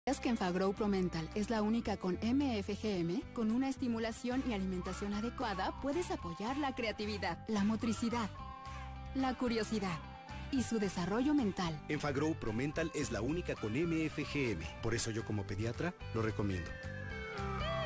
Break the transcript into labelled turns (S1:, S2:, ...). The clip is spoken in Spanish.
S1: ¿Sabías que Enfagrow Promental es la única con MFGM? Con una estimulación y alimentación adecuada puedes apoyar la creatividad, la motricidad, la curiosidad y su desarrollo mental.
S2: Enfagrow Promental es la única con MFGM. Por eso yo como pediatra lo recomiendo.